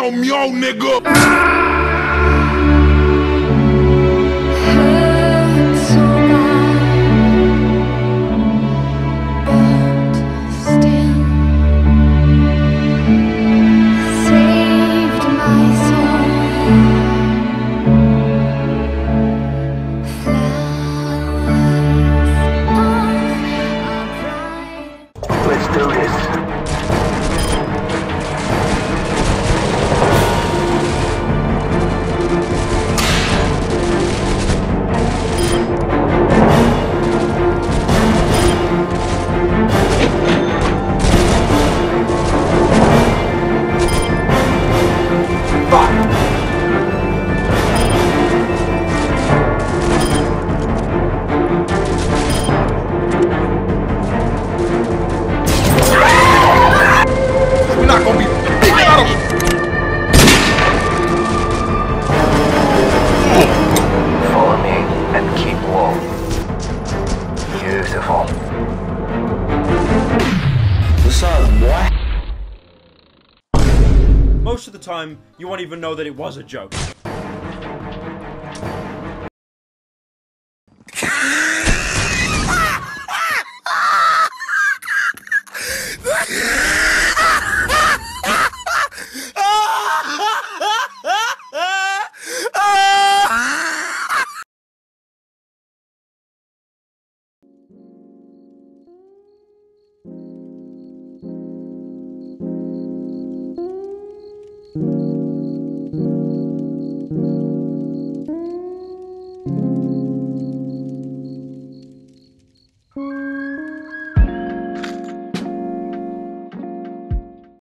Meow meow, nigga. Let's do this. Follow me and keep low. Beautiful. What's up, boy? Most of the time, you won't even know that it was a joke.